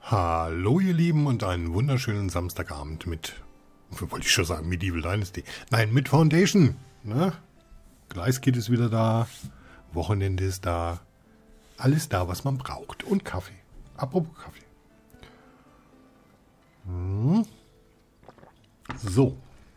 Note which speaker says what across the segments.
Speaker 1: Hallo ihr Lieben und einen wunderschönen Samstagabend mit, wollte ich schon sagen, Medieval Dynasty. Nein, mit Foundation. Ne? Gleiskit ist wieder da, Wochenende ist da, alles da, was man braucht. Und Kaffee. Apropos Kaffee. So.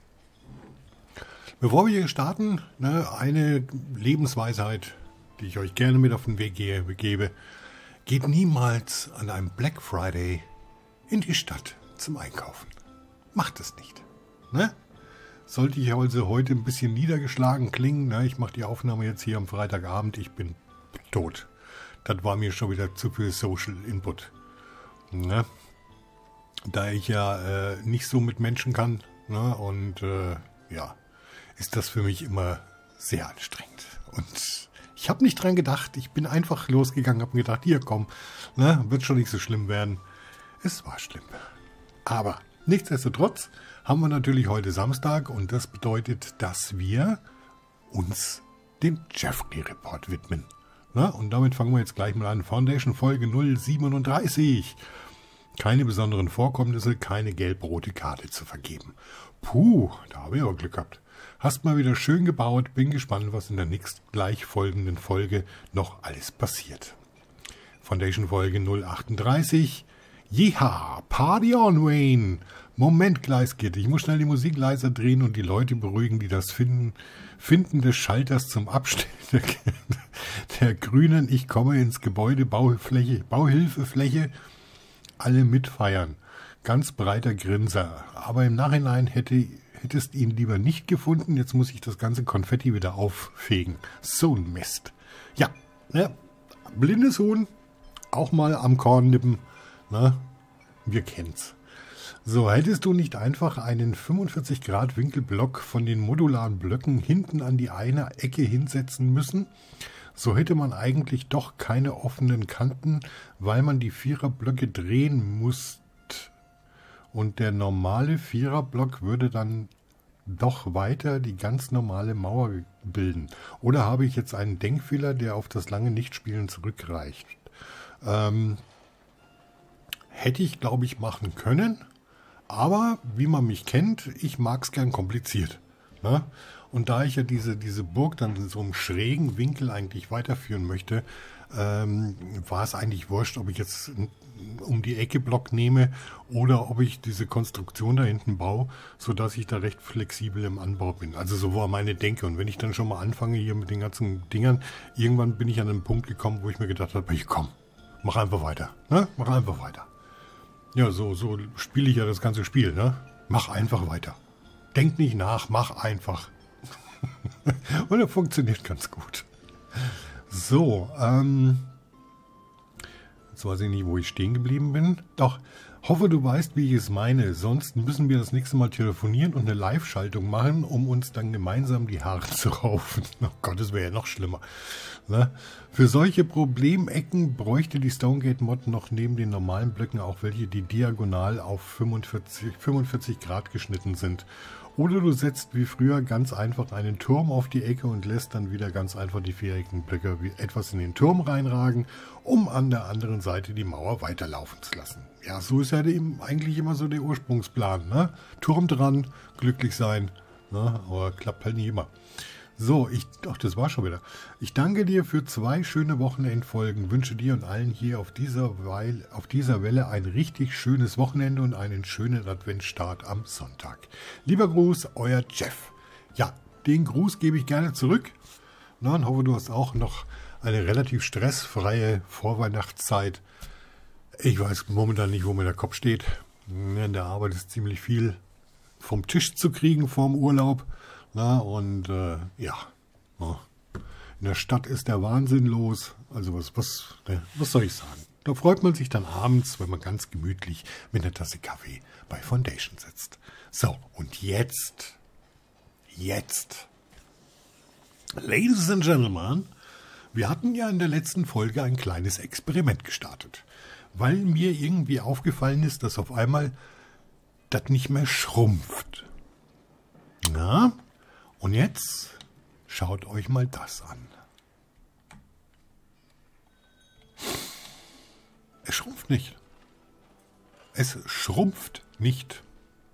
Speaker 1: Bevor wir hier starten, eine Lebensweisheit, die ich euch gerne mit auf den Weg gebe. Geht niemals an einem Black Friday in die Stadt zum Einkaufen. Macht es nicht. Ne? Sollte ich also heute ein bisschen niedergeschlagen klingen, ne? Ich mache die Aufnahme jetzt hier am Freitagabend, ich bin tot. Das war mir schon wieder zu viel Social Input. Ne? Da ich ja nicht so mit Menschen kann, ne? Und ja, ist das für mich immer sehr anstrengend. Und ich habe nicht dran gedacht, ich bin einfach losgegangen, habe mir gedacht, hier komm, ne, wird schon nicht so schlimm werden. Es war schlimm. Aber nichtsdestotrotz haben wir natürlich heute Samstag und das bedeutet, dass wir uns dem Jeffrey Report widmen. Ne? Und damit fangen wir jetzt gleich mal an. Foundation Folge 037. Keine besonderen Vorkommnisse, keine gelb-rote Karte zu vergeben. Puh, da habe ich aber Glück gehabt. Hast mal wieder schön gebaut, bin gespannt, was in der nächsten gleich folgenden Folge noch alles passiert. Foundation Folge 038. Jeha, Party on, Wayne. Moment, Gleiskit, ich muss schnell die Musik leiser drehen und die Leute beruhigen, die das Finden des Schalters zum Abstellen der grünen Ich komme ins Gebäude Bauhilfefläche alle mitfeiern. Ganz breiter Grinser. Aber im Nachhinein hättest ihn lieber nicht gefunden. Jetzt muss ich das ganze Konfetti wieder auffegen. So ein Mist. Ja, ne? Blindes Huhn, auch mal am Korn nippen. Ne? Wir kennen's. So, hättest du nicht einfach einen 45-Grad-Winkelblock von den modularen Blöcken hinten an die eine Ecke hinsetzen müssen? So hätte man eigentlich doch keine offenen Kanten, weil man die Viererblöcke drehen muss. Und der normale Viererblock würde dann doch weiter die ganz normale Mauer bilden. Oder habe ich jetzt einen Denkfehler, der auf das lange Nichtspielen zurückreicht? Hätte ich, glaube ich, machen können. Aber, wie man mich kennt, ich mag es gern kompliziert. Ne? Und da ich ja diese Burg dann in so einem schrägen Winkel eigentlich weiterführen möchte, war es eigentlich wurscht, ob ich jetzt um die Ecke Block nehme oder ob ich diese Konstruktion da hinten baue, sodass ich da recht flexibel im Anbau bin. Also so war meine Denke. Und wenn ich dann schon mal anfange hier mit den ganzen Dingern, irgendwann bin ich an einen Punkt gekommen, wo ich mir gedacht habe, ich komm, mach einfach weiter. Ne? Mach einfach weiter. Ja, so spiele ich ja das ganze Spiel. Ne? Mach einfach weiter. Denk nicht nach, mach einfach. Und er funktioniert ganz gut. So, jetzt weiß ich nicht, wo ich stehen geblieben bin. Doch, hoffe, du weißt, wie ich es meine. Sonst müssen wir das nächste Mal telefonieren und eine Live-Schaltung machen, um uns dann gemeinsam die Haare zu raufen. Oh Gott, das wäre ja noch schlimmer. Ne? Für solche Problemecken bräuchte die Stonegate-Mod noch neben den normalen Blöcken auch welche, die diagonal auf 45 Grad geschnitten sind. Oder du setzt wie früher ganz einfach einen Turm auf die Ecke und lässt dann wieder ganz einfach die viereckigen Blöcke etwas in den Turm reinragen, um an der anderen Seite die Mauer weiterlaufen zu lassen. Ja, so ist ja eigentlich immer so der Ursprungsplan. Ne? Turm dran, glücklich sein, ne? Aber klappt halt nicht immer. So, das war schon wieder. Ich danke dir für 2 schöne Wochenendfolgen, wünsche dir und allen hier auf dieser Welle ein richtig schönes Wochenende und einen schönen Adventsstart am Sonntag. Lieber Gruß, euer Jeff. Ja, den Gruß gebe ich gerne zurück. Na, und hoffe, du hast auch noch eine relativ stressfreie Vorweihnachtszeit. Ich weiß momentan nicht, wo mir der Kopf steht. In der Arbeit ist ziemlich viel vom Tisch zu kriegen vorm Urlaub. Na, und ja, in der Stadt ist der Wahnsinn los. Also was soll ich sagen? Da freut man sich dann abends, wenn man ganz gemütlich mit einer Tasse Kaffee bei Foundation sitzt. So, und jetzt, Ladies and Gentlemen, wir hatten ja in der letzten Folge ein kleines Experiment gestartet, weil mir irgendwie aufgefallen ist, dass auf einmal das nicht mehr schrumpft. Na? Und jetzt schaut euch mal das an. Es schrumpft nicht. Es schrumpft nicht.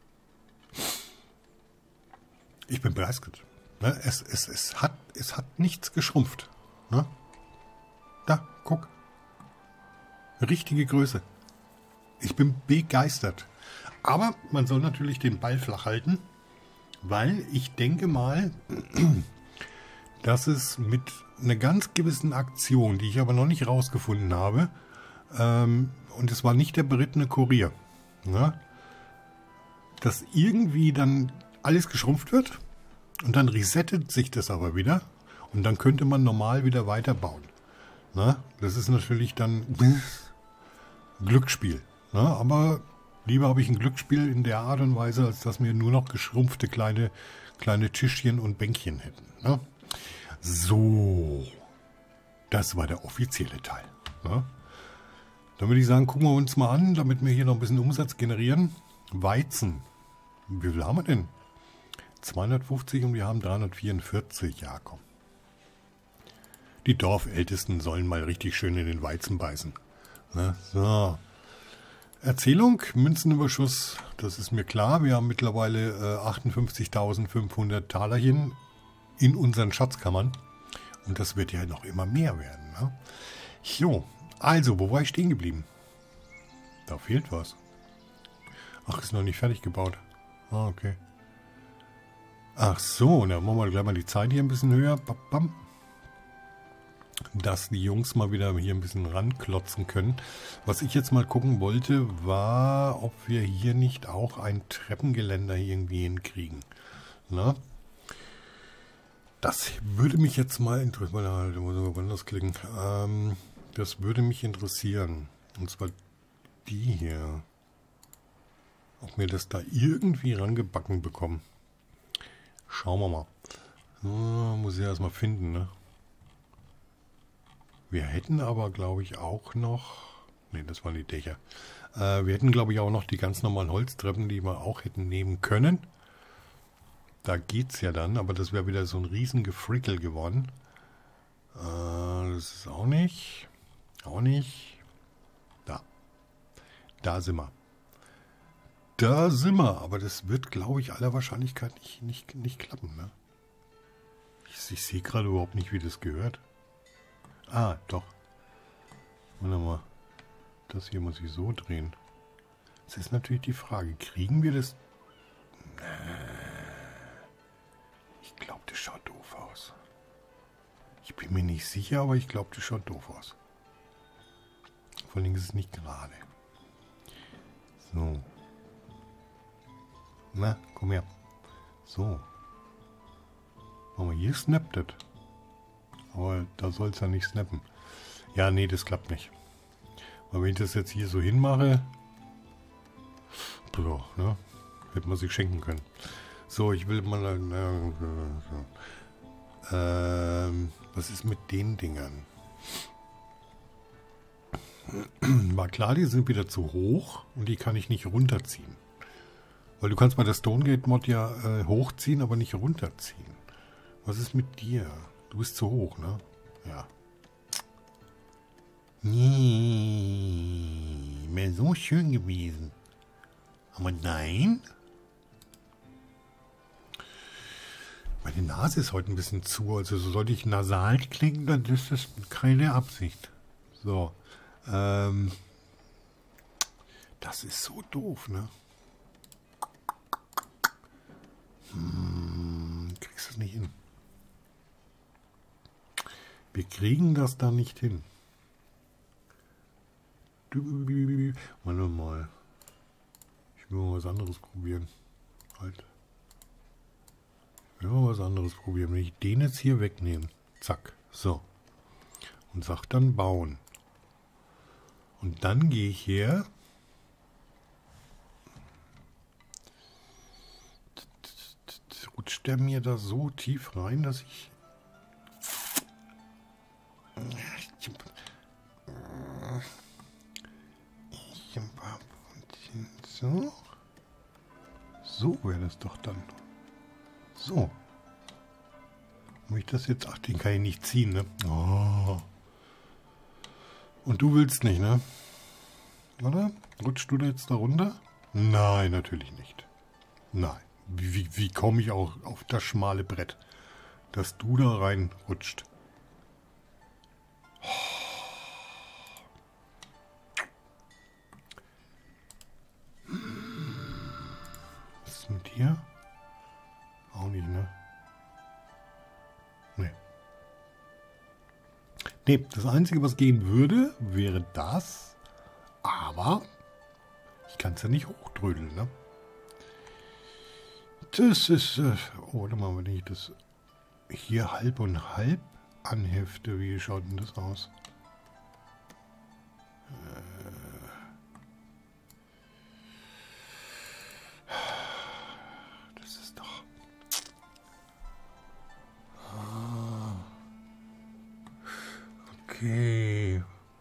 Speaker 1: Ich bin begeistert. Ne? Es hat nichts geschrumpft. Ne? Da, guck. Richtige Größe. Ich bin begeistert. Aber man soll natürlich den Ball flach halten, weil ich denke mal, dass es mit einer ganz gewissen Aktion, die ich aber noch nicht rausgefunden habe, und es war nicht der berittene Kurier, ne, dass irgendwie dann alles geschrumpft wird und dann resettet sich das aber wieder und dann könnte man normal wieder weiterbauen. Ne? Das ist natürlich dann Glücksspiel. Ne? Aber lieber habe ich ein Glücksspiel in der Art und Weise, als dass wir nur noch geschrumpfte kleine Tischchen und Bänkchen hätten. Ne? So, das war der offizielle Teil. Ne? Dann würde ich sagen, gucken wir uns mal an, damit wir hier noch ein bisschen Umsatz generieren. Weizen. Wie viel haben wir denn? 250 und wir haben 344. Ja, komm. Die Dorfältesten sollen mal richtig schön in den Weizen beißen. Ne? So. Erzählung, Münzenüberschuss, das ist mir klar. Wir haben mittlerweile 58.500 Talerchen in unseren Schatzkammern. Und das wird ja noch immer mehr werden. Ne? Jo, also, wo war ich stehen geblieben? Da fehlt was. Ach, ist noch nicht fertig gebaut. Ah, okay. Ach so, dann machen wir gleich mal die Zeit hier ein bisschen höher. Bam. Dass die Jungs mal wieder hier ein bisschen ranklotzen können. Was ich jetzt mal gucken wollte, war, ob wir hier nicht auch ein Treppengeländer irgendwie hinkriegen. Na? Das würde mich jetzt mal interessieren. Da muss ich mal anders klicken. Das würde mich interessieren. Und zwar die hier. Ob wir das da irgendwie rangebacken bekommen. Schauen wir mal. So, muss ich erstmal finden, ne? Wir hätten aber, glaube ich, auch noch... Ne, das waren die Dächer. Wir hätten, glaube ich, auch noch die ganz normalen Holztreppen, die wir auch hätten nehmen können. Da geht's ja dann, aber das wäre wieder so ein riesen Gefrickel geworden. Das ist auch nicht. Auch nicht. Da. Da sind wir. Da sind wir. Aber das wird, glaube ich, aller Wahrscheinlichkeit nicht klappen, ne? Ich sehe gerade überhaupt nicht, wie das gehört. Ah, doch. Warte mal. Das hier muss ich so drehen. Das ist natürlich die Frage. Kriegen wir das... Ich glaube, das schaut doof aus. Ich bin mir nicht sicher, aber ich glaube, das schaut doof aus. Vor allem ist es nicht gerade. So. Na, komm her. So. Machen wir hier snappt das. Aber da soll es ja nicht snappen. Ja, nee, das klappt nicht. Aber wenn ich das jetzt hier so hinmache, boah, ne, hätte man sich schenken können. So, ich will mal... was ist mit den Dingern? War klar, die sind wieder zu hoch und die kann ich nicht runterziehen. Weil du kannst bei der Stonegate-Mod ja hochziehen, aber nicht runterziehen. Was ist mit dir? Du bist zu hoch, ne? Ja. Nee, wäre so schön gewesen. Aber nein. Meine Nase ist heute ein bisschen zu, also so sollte ich nasal klingen, dann ist das keine Absicht. So. Das ist so doof, ne? Kriegst du es nicht hin? Wir kriegen das da nicht hin. Warte mal. Ich will mal was anderes probieren. Halt. Ich will mal was anderes probieren. Wenn ich den jetzt hier wegnehme. Zack. So. Und sag dann bauen. Und dann gehe ich her. Rutscht der mir da so tief rein, dass ich... So. So wäre das doch dann. So. Wenn ich das jetzt... Ach, den kann ich nicht ziehen, ne? Oh. Und du willst nicht, ne? Oder? Rutschst du da jetzt da runter? Nein, natürlich nicht. Nein. Wie komme ich auch auf das schmale Brett, dass du da reinrutscht? Was ist mit dir? Auch nicht, ne? Nee. Nee, das Einzige, was gehen würde, wäre das. Aber ich kann es ja nicht hochdrödeln, ne? Das ist... oh, warte mal, wenn ich das hier halb und halb anhefte, wie schaut denn das aus? Das ist doch... Okay.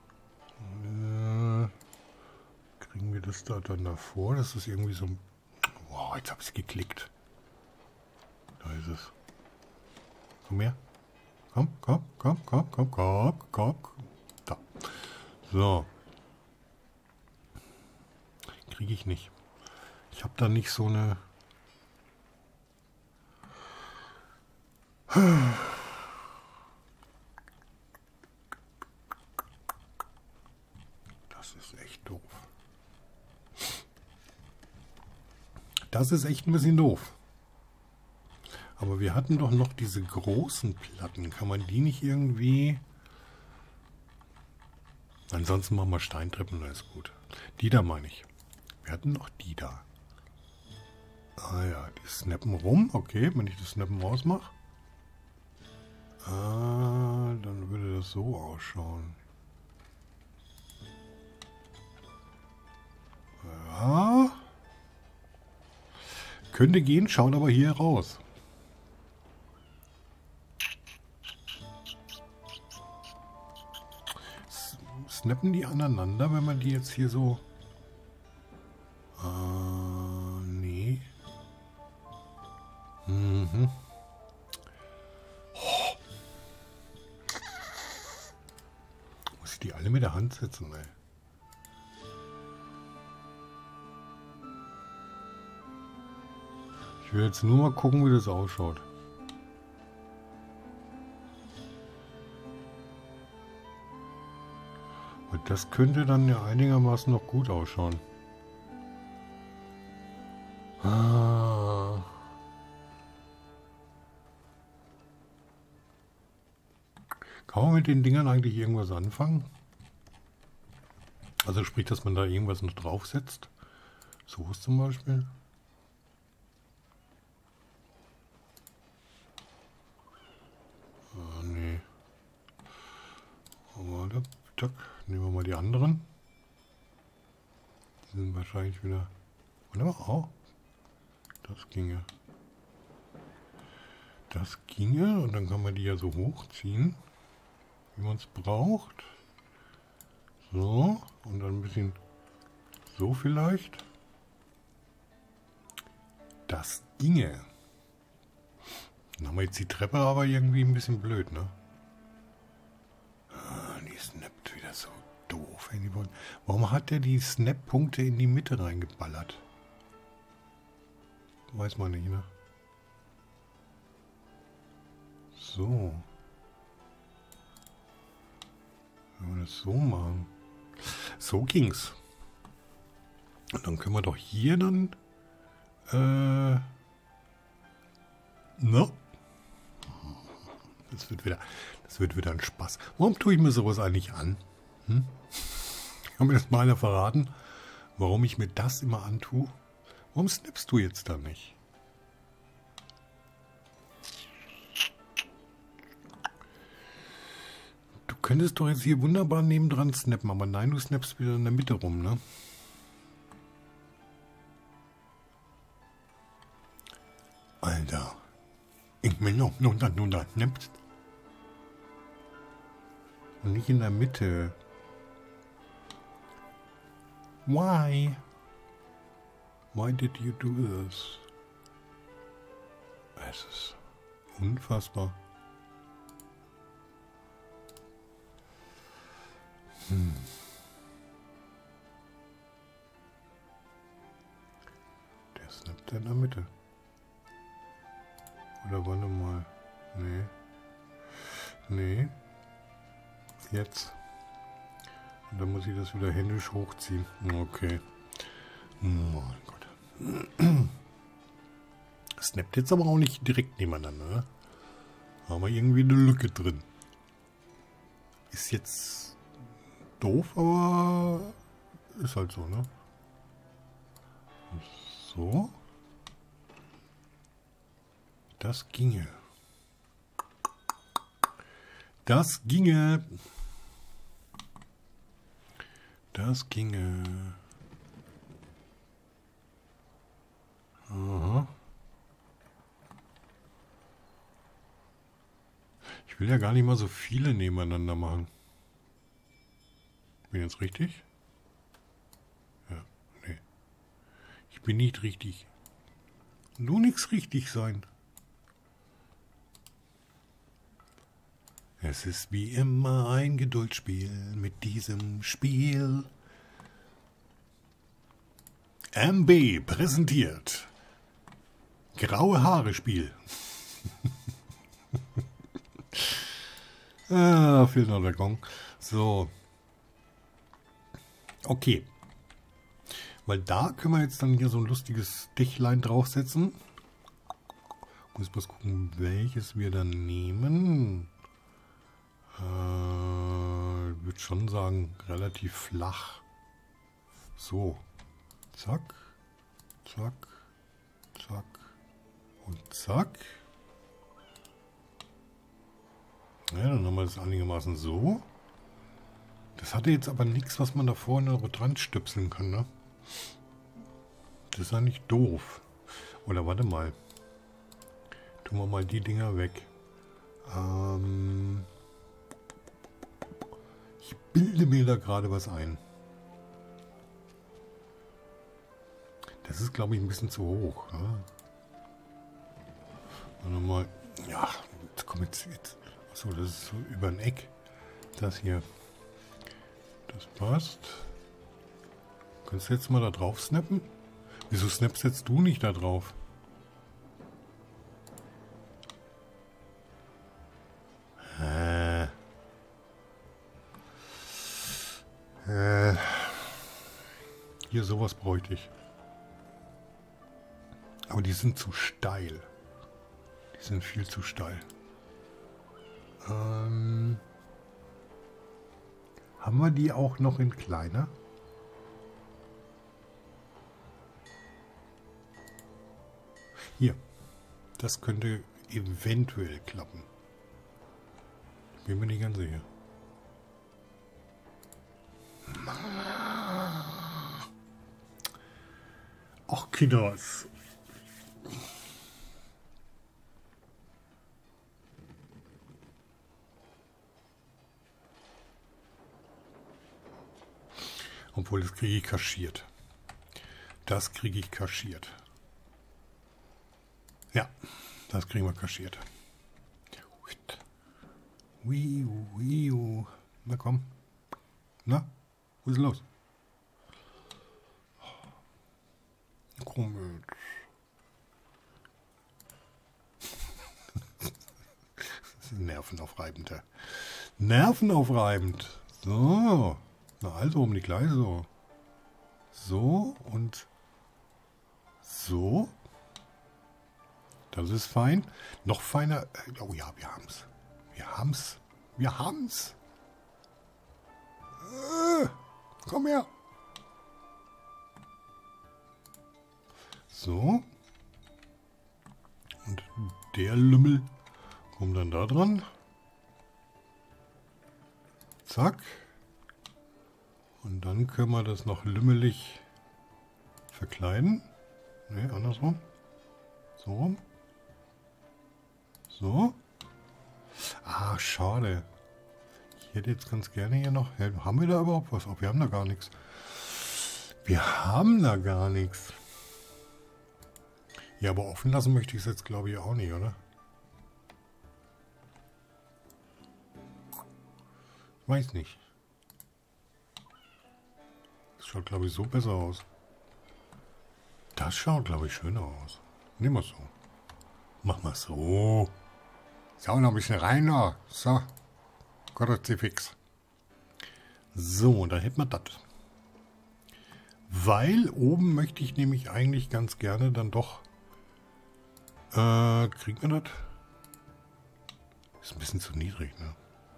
Speaker 1: Kriegen wir das da dann davor? Das ist irgendwie so... Wow, jetzt habe ich es geklickt. Da ist es. Komm her. Komm. Da. So. Kriege ich nicht. Ich habe da nicht so eine... Das ist echt doof. Das ist echt ein bisschen doof. Aber wir hatten doch noch diese großen Platten. Kann man die nicht irgendwie... Ansonsten machen wir Steintreppen, dann ist gut. Die da meine ich. Wir hatten noch die da. Ah ja, die snappen rum. Okay, wenn ich das Snappen ausmache. Ah, dann würde das so ausschauen. Ja. Könnte gehen, schaut aber hier raus. Snappen die aneinander, wenn man die jetzt hier so... nee. Mhm. Oh. Muss ich die alle mit der Hand setzen, ey. Ich will jetzt nur mal gucken, wie das ausschaut. Und das könnte dann ja einigermaßen noch gut ausschauen. Ah. Kann man mit den Dingern eigentlich irgendwas anfangen? Also sprich, dass man da irgendwas noch draufsetzt. So ist zum Beispiel. Ah, nee. Aber da, nehmen wir mal die anderen. Die sind wahrscheinlich wieder... Wunderbar. Oh, das ginge. Das ginge und dann kann man die ja so hochziehen, wie man es braucht. So, und dann ein bisschen so vielleicht. Das ginge. Dann haben wir jetzt die Treppe aber irgendwie ein bisschen blöd, ne? Ah, die snappt wieder so doof. Warum hat der die Snap-Punkte in die Mitte reingeballert? Weiß man nicht, ne? So. Wenn wir das so machen. So ging's. Und dann können wir doch hier dann... No. Das wird wieder ein Spaß. Warum tue ich mir sowas eigentlich an? Kann mir das mal einer verraten, warum ich mir das immer antue? Warum snappst du jetzt da nicht? Du könntest doch jetzt hier wunderbar nebendran snappen, aber nein, du snappst wieder in der Mitte rum, ne? Alter. Ich will noch da snappst. Und nicht in der Mitte. Why? Why did you do this? Es ist unfassbar. der in der Mitte? Oder warte mal. Nee. Nee. Jetzt. Und dann muss ich das wieder händisch hochziehen. Okay. Mein Gott. Das snappt jetzt aber auch nicht direkt nebeneinander, ne? Haben wir irgendwie eine Lücke drin. Ist jetzt doof, aber ist halt so, ne? So. Das ginge. Das ginge. Das ginge. Aha. Ich will ja gar nicht mal so viele nebeneinander machen. Bin ich jetzt richtig? Ja, nee. Ich bin nicht richtig. Nur nichts richtig sein. Es ist wie immer ein Geduldsspiel mit diesem Spiel. MB präsentiert Graue Haare Spiel. Fehlt noch der Gong. So. Okay. Weil da können wir jetzt dann hier so ein lustiges Dächlein draufsetzen. Muss bloß gucken, welches wir dann nehmen. Ich würde schon sagen, relativ flach. So. Zack. Zack. Zack. Und zack. Ja, dann haben wir das einigermaßen so. Das hatte jetzt aber nichts, was man da vorne dran stöpseln kann, ne? Das ist eigentlich doof. Oder warte mal. Tun wir mal die Dinger weg. Ich bilde mir da gerade was ein. Das ist, glaube ich, ein bisschen zu hoch. Ne? Warte mal. Ja, jetzt komm jetzt. Achso, das ist so über ein Eck. Das hier. Das passt. Kannst du jetzt mal da drauf snappen? Wieso snappst jetzt du nicht da drauf? Hier sowas bräuchte ich. Aber die sind zu steil. Die sind viel zu steil. Haben wir die auch noch in kleiner? Hier. Das könnte eventuell klappen. Bin mir nicht ganz sicher. Ach, Kinders. Obwohl, das kriege ich kaschiert. Das kriege ich kaschiert. Ja, das kriegen wir kaschiert. Na komm. Na, was ist los? Komisch. Das ist nervenaufreibend. Nervenaufreibend. So. Na also um die gleich so. So und so. Das ist fein. Noch feiner. Oh ja, wir haben's. Wir haben's. Wir haben's. Komm her. So. Und der Lümmel kommt dann da dran. Zack. Und dann können wir das noch lümmelig verkleiden. Ne, andersrum. So rum. So. Ah, schade. Ich hätte jetzt ganz gerne hier noch... Ja, haben wir da überhaupt was? Oh, wir haben da gar nichts. Wir haben da gar nichts. Ja, aber offen lassen möchte ich es jetzt, glaube ich, auch nicht, oder? Weiß nicht. Das schaut, glaube ich, so besser aus. Da Das schaut, glaube ich, schöner aus. Nehmen wir so. Mach mal so. So, noch ein bisschen rein. So. Kruzifix. So, da hätten wir das. Weil oben möchte ich nämlich eigentlich ganz gerne dann doch... kriegen wir das? Ist ein bisschen zu niedrig, ne?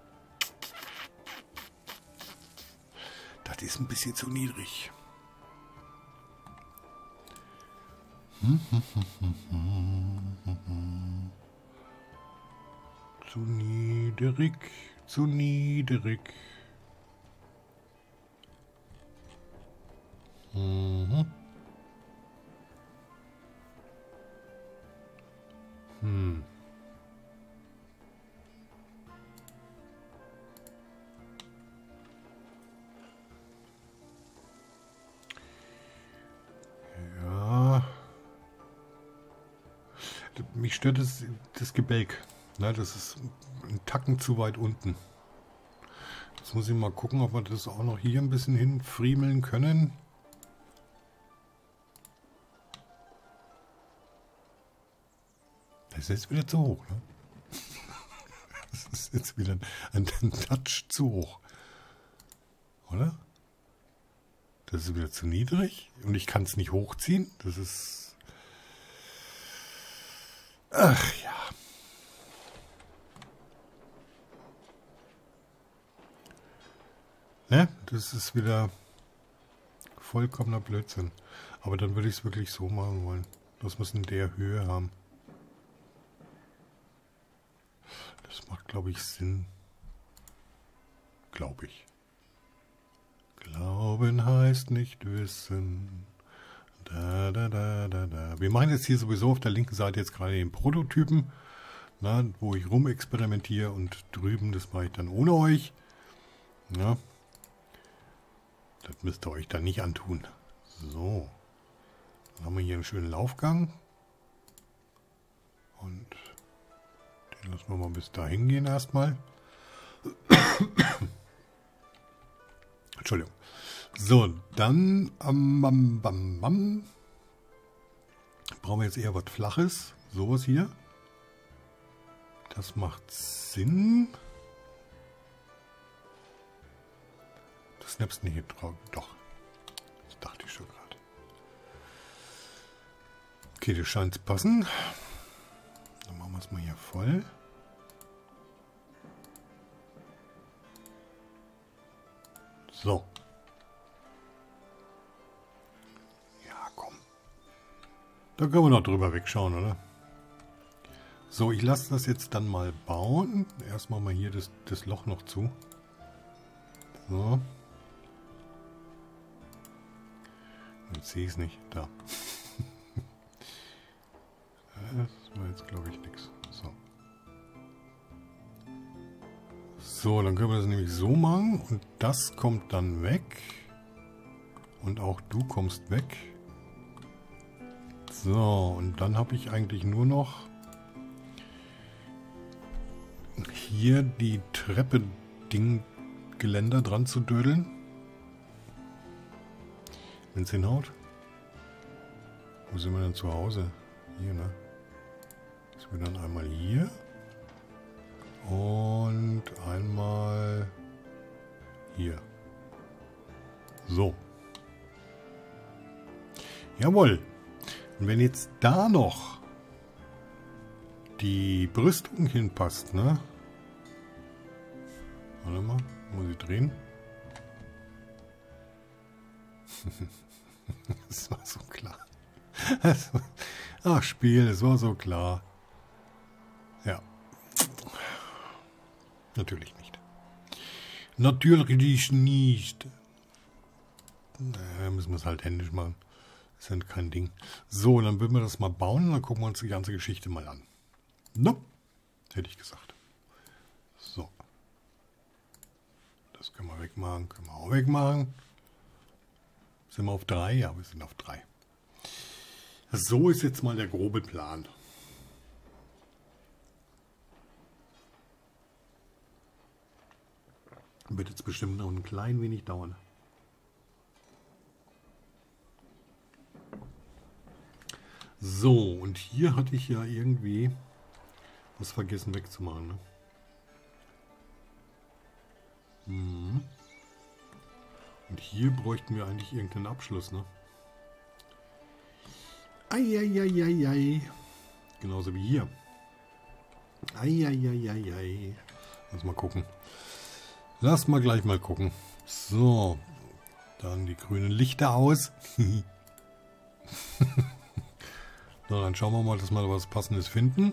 Speaker 1: Das ist ein bisschen zu niedrig. Zu niedrig, zu niedrig. Ja. Mich stört das Gebälk. Na, das ist ein Tacken zu weit unten. Jetzt muss ich mal gucken, ob wir das auch noch hier ein bisschen hinfriemeln können. Das ist jetzt wieder zu hoch, ne? Das ist jetzt wieder ein Touch zu hoch. Oder? Das ist wieder zu niedrig und ich kann es nicht hochziehen. Das ist... Ach ja. Ne? Das ist wieder vollkommener Blödsinn. Aber dann würde ich es wirklich so machen wollen. Das muss in der Höhe haben. Das macht, glaube ich, Sinn. Glaube ich. Glauben heißt nicht wissen. Da, da, da, da, da. Wir machen jetzt hier sowieso auf der linken Seite jetzt gerade den Prototypen, na, wo ich rumexperimentiere, und drüben, das mache ich dann ohne euch. Ja. Das müsst ihr euch dann nicht antun. So. Dann haben wir hier einen schönen Laufgang. Und den lassen wir mal bis dahin gehen erstmal. Entschuldigung. So, dann brauchen wir jetzt eher was Flaches. Sowas hier. Das macht Sinn. Du snappst nicht hier drauf. Doch. Das dachte ich schon gerade. Okay, das scheint zu passen. Dann machen wir es mal hier voll. So. Ja, komm. Da können wir noch drüber wegschauen, oder? So, ich lasse das jetzt dann mal bauen. Erstmal mal hier das Loch noch zu. So. Jetzt sehe ich es nicht. Da. Das war jetzt, glaube ich, nichts. So. So, dann können wir das nämlich so machen. Und das kommt dann weg. Und auch du kommst weg. So, und dann habe ich eigentlich nur noch hier die Treppe-Ding-Geländer dran zu dödeln. Wenn es hinhaut. Wo sind wir denn zu Hause? Hier, ne? Das wird dann einmal hier. Und einmal hier. So. Jawohl. Und wenn jetzt da noch die Brüstung hinpasst, ne? Warte mal, muss ich drehen? Das war so klar. Ach, Spiel, das war so klar. Ja. Natürlich nicht. Natürlich nicht. Müssen wir es halt händisch machen. Das ist ja kein Ding. So, dann würden wir das mal bauen und dann gucken wir uns die ganze Geschichte mal an. No? Hätte ich gesagt. So. Das können wir wegmachen. Können wir auch wegmachen. Sind wir auf 3? Ja, wir sind auf 3. So ist jetzt mal der grobe Plan. Wird jetzt bestimmt noch ein klein wenig dauern. So, und hier hatte ich ja irgendwie was vergessen wegzumachen. Ne? Und hier bräuchten wir eigentlich irgendeinen Abschluss. Ne? Eieieiei. Genauso wie hier. Eieieiei. Lass mal gucken. Lass mal gleich mal gucken. So. Dann die grünen Lichter aus. Na, dann schauen wir mal, dass wir was Passendes finden.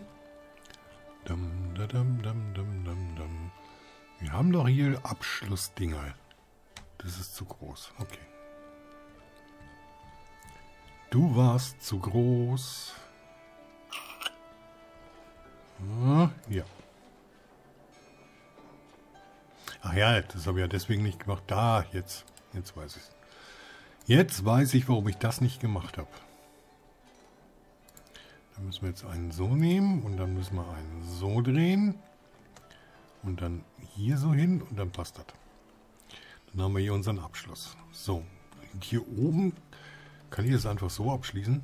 Speaker 1: Wir haben doch hier Abschlussdinger. Das ist zu groß. Okay. Du warst zu groß. Ja. Ach ja, das habe ich ja deswegen nicht gemacht. Da, jetzt weiß ich es. Jetzt weiß ich, warum ich das nicht gemacht habe. Dann müssen wir jetzt einen so nehmen und dann müssen wir einen so drehen. Und dann hier so hin und dann passt das. Dann haben wir hier unseren Abschluss. So, und hier oben kann ich das einfach so abschließen.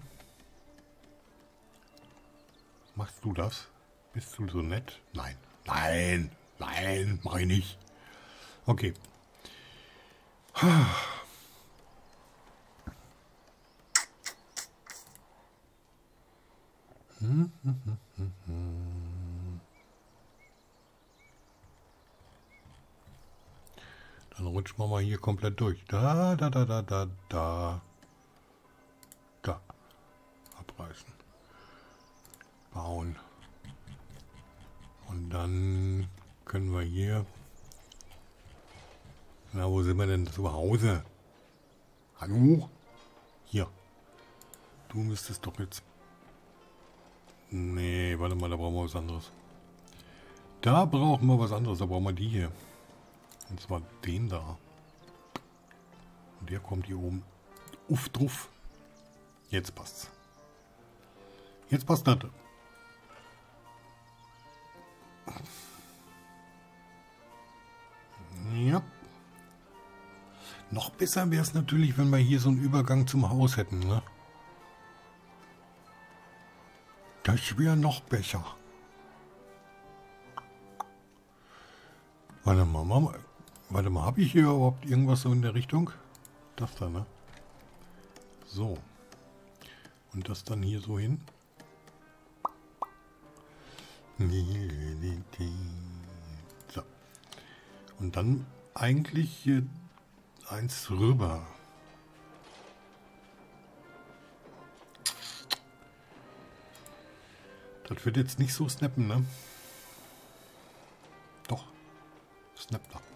Speaker 1: Machst du das? Bist du so nett? Nein. Nein. Nein, mach ich nicht. Okay. Dann rutschen wir mal hier komplett durch. Da. Da. Abreißen. Bauen. Und dann können wir hier... Na, wo sind wir denn zu Hause? Hallo? Hier. Du müsstest doch jetzt... Nee, warte mal, da brauchen wir was anderes. Da brauchen wir was anderes, da brauchen wir die hier. Und zwar den da. Und der kommt hier oben. Uff, drauf. Jetzt passt's. Jetzt passt das. Ja. Noch besser wäre es natürlich, wenn wir hier so einen Übergang zum Haus hätten, ne? Das wäre noch besser. Warte mal, habe ich hier überhaupt irgendwas so in der Richtung? Das da, ne? So. Und das dann hier so hin. So. Und dann eigentlich hier eins rüber. Das wird jetzt nicht so snappen, ne? Doch. Snappt da.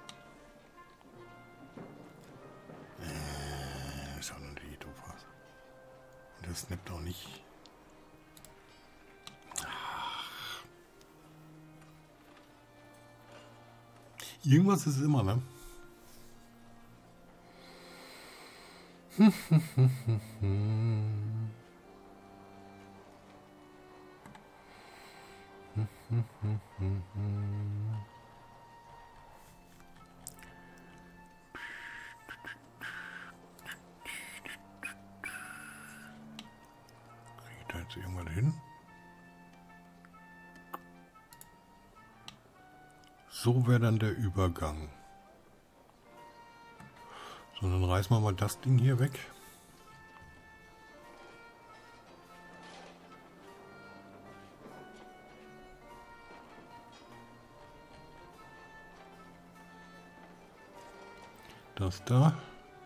Speaker 1: Schau natürlich doof aus. Und das snappt auch nicht. Irgendwas ist immer, ne? Kriege ich da jetzt irgendwann hin? So wäre dann der Übergang. So, dann reißen wir mal das Ding hier weg. Das da.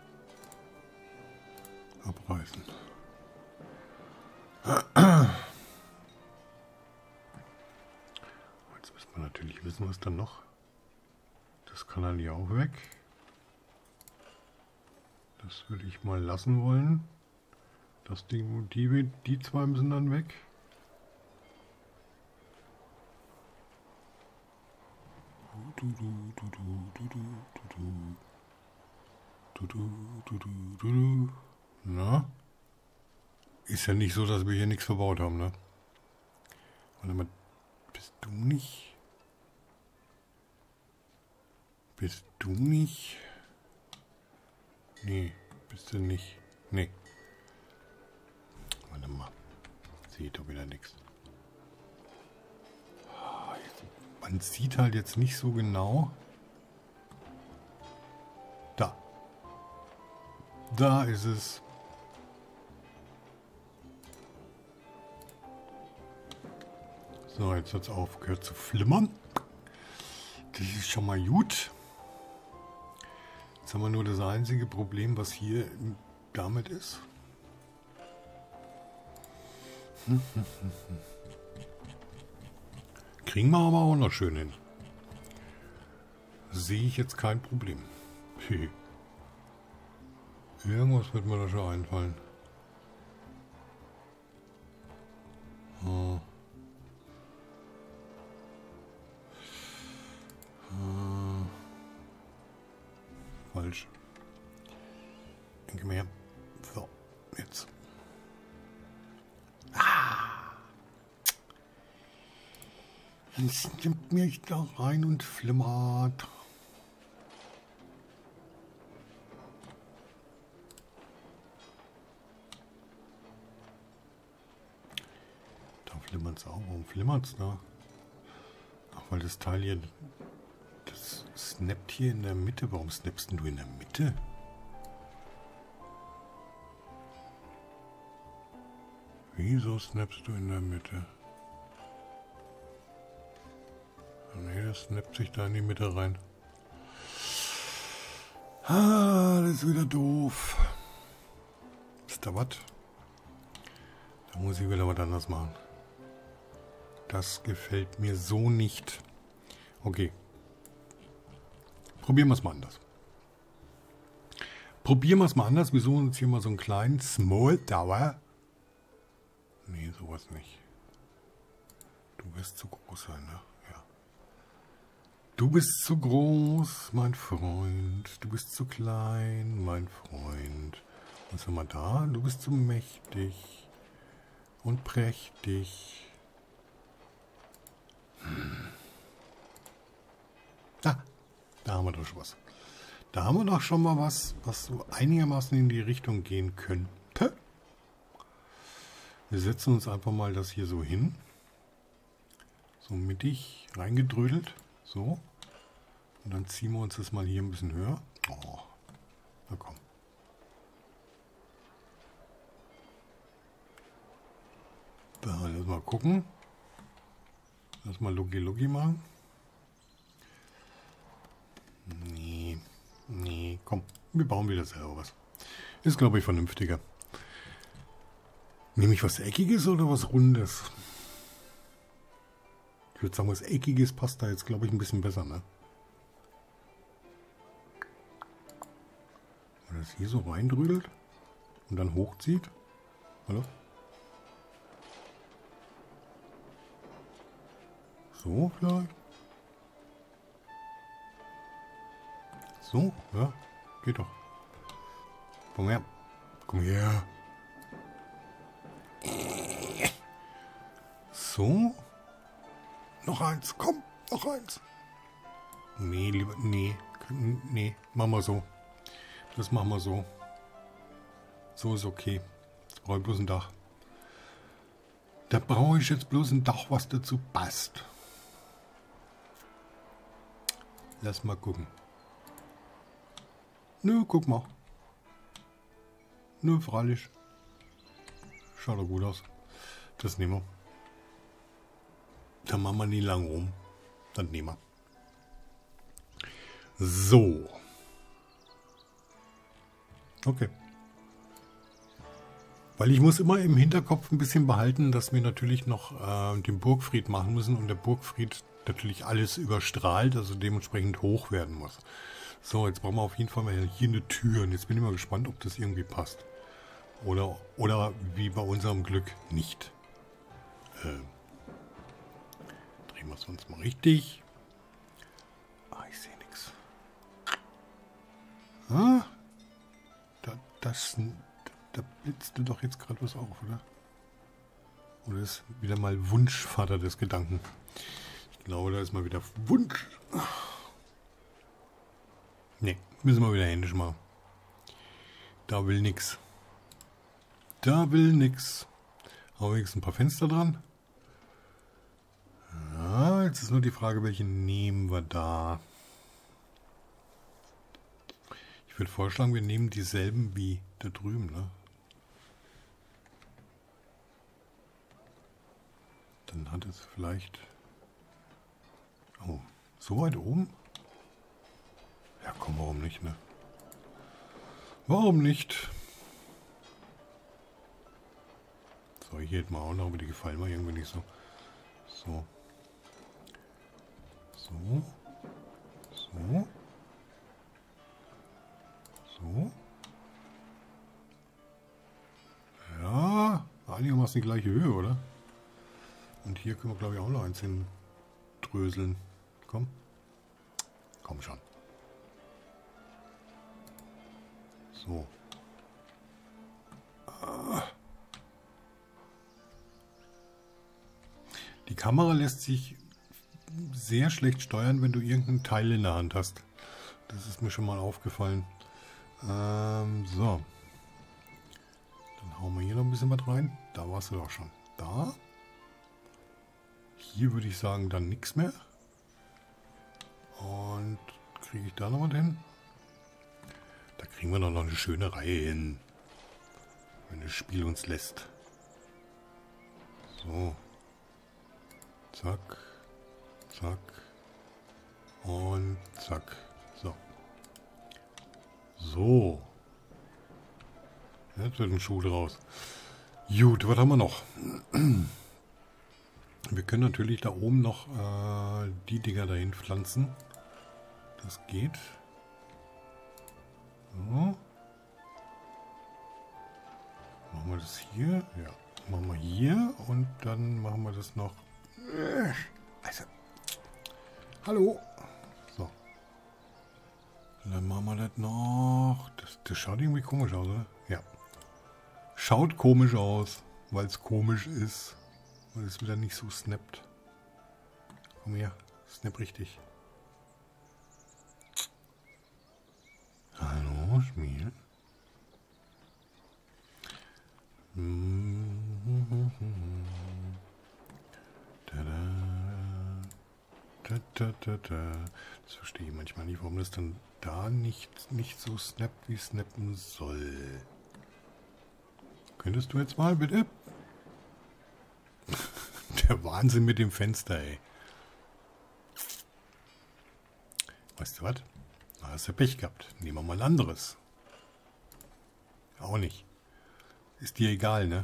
Speaker 1: Abreißen. Jetzt müssen wir natürlich wissen, was dann noch. Das kann dann hier auch weg. Das würde ich mal lassen wollen. Das Ding, die zwei müssen dann weg. Na? Ist ja nicht so, dass wir hier nichts verbaut haben, ne? Warte mal, bist du nicht? Bist du nicht? Nee, bist du nicht? Nee. Warte mal. sehe doch wieder nichts. Man sieht halt jetzt nicht so genau. Da. Da ist es. So, jetzt hat es aufgehört zu flimmern. Das ist schon mal gut. Jetzt haben wir nur das einzige Problem, was hier damit ist. Kriegen wir aber auch noch schön hin. Sehe ich jetzt kein Problem. Irgendwas wird mir da schon einfallen. Falsch. Denke mir. So, jetzt. Jetzt nimmt mich da rein und flimmert. Da flimmert es auch. Warum flimmert es da? Ach, weil das Teil hier... Das snappt hier in der Mitte. Warum snappst du in der Mitte? Wieso snappst du in der Mitte? Nee, das snappt sich da in die Mitte rein. Ah, das ist wieder doof. Ist da was? Da muss ich wieder was anderes machen. Das gefällt mir so nicht. Okay. Probieren wir es mal anders. Probieren wir es mal anders. Wir suchen uns hier mal so einen kleinen Small Tower. Nee, sowas nicht. Du wirst zu groß sein, ne? Ja. Du bist zu groß, mein Freund. Du bist zu klein, mein Freund. Was haben wir da? Du bist zu mächtig und prächtig. Da haben wir doch schon was. Da haben wir doch schon mal was, was so einigermaßen in die Richtung gehen könnte. Wir setzen uns einfach mal das hier so hin. So mittig reingedrödelt. So. Und dann ziehen wir uns das mal hier ein bisschen höher. Oh. Na komm. Da, lass mal gucken. Lass mal Logi machen. Nee, komm. Wir bauen wieder selber was. Ist, glaube ich, vernünftiger. Nehme ich was Eckiges oder was Rundes? Ich würde sagen, was Eckiges passt da jetzt, glaube ich, ein bisschen besser, ne? Wenn man das hier so reindrüdelt und dann hochzieht. Hallo? So vielleicht? So, ja, geht doch. Komm her. Komm her. So. Noch eins. Komm, noch eins. Nee, lieber, nee. Nee, machen wir so. Das machen wir so. So ist okay. Jetzt brauche ich bloß ein Dach. Da brauche ich jetzt bloß ein Dach, was dazu passt. Lass mal gucken. Nö, guck mal. Nö, freilich. Schaut doch gut aus. Das nehmen wir. Da machen wir nie lang rum. Dann nehmen wir. So. Okay. Weil ich muss immer im Hinterkopf ein bisschen behalten, dass wir natürlich noch den Burgfried machen müssen und der Burgfried natürlich alles überstrahlt, also dementsprechend hoch werden muss. So, jetzt brauchen wir auf jeden Fall mal hier eine Tür. Und jetzt bin ich mal gespannt, ob das irgendwie passt. Oder wie bei unserem Glück nicht. Drehen wir es uns mal richtig. Ah, ich sehe nichts. Ah, da blitzte doch jetzt gerade was auf, oder? Oder ist wieder mal Wunschvater des Gedanken. Ich glaube, da ist mal wieder Wunsch. Ne, müssen wir wieder händisch machen. Da will nix. Da will nix. Haben wir wenigstens ein paar Fenster dran? Ja, jetzt ist nur die Frage, welche nehmen wir da? Ich würde vorschlagen, wir nehmen dieselben wie da drüben, ne? Dann hat es vielleicht... Oh, so weit oben? Ja, komm, warum nicht, ne? Warum nicht? So, hier hätten wir auch noch, aber die gefallen mir irgendwie nicht so. So. So. So. So. Ja, einigermaßen die gleiche Höhe, oder? Und hier können wir, glaube ich, auch noch eins hin dröseln. Komm. Komm schon. So. Die Kamera lässt sich sehr schlecht steuern, wenn du irgendein Teil in der Hand hast. Das ist mir schon mal aufgefallen. So. Dann hauen wir hier noch ein bisschen was rein. Da warst du doch schon. Da. Hier würde ich sagen, dann nichts mehr. Und kriege ich da noch was hin? Da kriegen wir doch noch eine schöne Reihe hin. Wenn das Spiel uns lässt. So. Zack. Zack. Und zack. So. So. Jetzt wird ein Schuh draus. Gut, was haben wir noch? Wir können natürlich da oben noch die Dinger dahin pflanzen. Das geht. So. Machen wir das hier? Ja. Machen wir hier und dann machen wir das noch. Also. Hallo. So. Und dann machen wir das noch. Das schaut irgendwie komisch aus, oder? Ja. Schaut komisch aus, weil es komisch ist. Und es wieder nicht so snappt. Komm her. Snap richtig. Hallo, Spiel. Das verstehe ich manchmal nicht, warum das dann da nicht so snappt, wie es snappen soll. Könntest du jetzt mal bitte? Der Wahnsinn mit dem Fenster, ey. Weißt du was? Da hast du Pech gehabt. Nehmen wir mal ein anderes. Auch nicht. Ist dir egal, ne?